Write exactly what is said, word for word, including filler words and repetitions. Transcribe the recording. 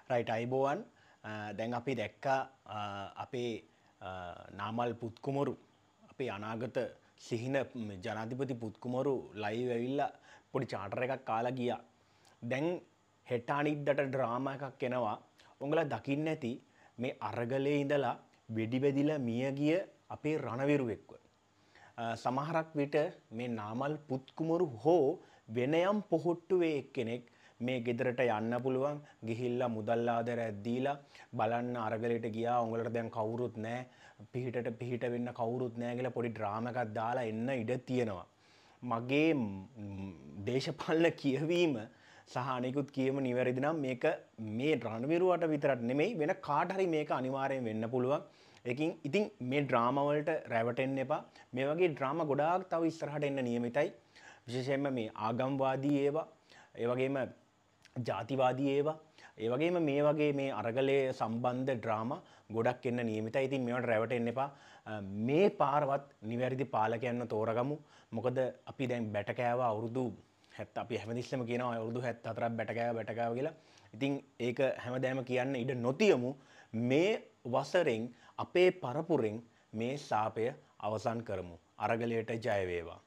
Right අයිබෝවන් දැන් අපි දැක්කා අපේ නාමල් පුත්කුමරු අපේ අනාගත සිහින ජනාධිපති පුත්කුමරු ලයිව් ඇවිල්ලා පොඩි චාටර් එකක් කාලා ගියා. දැන් හෙට අනිද්දාට ඩ්‍රාමා එකක් එනවා. උඹලා දකින්න ඇති මේ අරගලේ ඉඳලා වෙඩි බෙදිලා මිය ගිය අපේ රණවිරුවෙක්ව. සමහරක් විට මේ නාමල් පුත්කුමරු හෝ වෙන යම් පොහොට්ටුවේ එක්කෙනෙක් මේ ගෙදරට යන්න පුළුවන් ගිහිල්ලා මුදල් ආදරයක් දීලා බලන්න අරගලයට ගියා උඹලට දැන් කවුරුත් නැහැ පිහිටට පිහිට වෙන්න කවුරුත් නැහැ කියලා පොඩි ඩ්‍රාමා එකක් දාලා එන්න ඉඩ තියෙනවා මගේ දේශපාලන කියවීම සහ අනිකුත් කියවීම නිවැරදි නම් මේක මේ රණවිරුවට විතරක් නෙමෙයි වෙන කාට හරි මේක අනිවාර්යෙන් වෙන්න පුළුවන් ඒකින් ඉතින් මේ ඩ්‍රාමා වලට රැවටෙන්න එපා මේ වගේ ඩ්‍රාමා ගොඩාක් තව ඉස්සරහට එන්න නියමිතයි විශේෂයෙන්ම මේ ආගම්වාදී ඒවා ඒ වගේම ජාතිවාදී ඒවා ඒ වගේම මේ වගේ මේ අරගලයේ සම්බන්ධ ඩ්‍රාමා ගොඩක් එන්න නියමිතයි. ඉතින් මේවට රැවටෙන්න එපා. මේ පාරවත් නිවැරදි පාලකයන්ව තෝරගමු. මොකද අපි දැන් බැට කෑවා අවුරුදු හැත්තෑ අපි හැමතිස්සෙම කියනවා අවුරුදු හැත්තෑ හතරක් බැට කෑවා බැට කෑවා කියලා. ඉතින් ඒක හැමදාම කියන්න ඉඩ නොතියමු. මේ වසරෙන් අපේ පරපුරෙන් මේ සාපය අවසන් කරමු. අරගලයට ජය වේවා.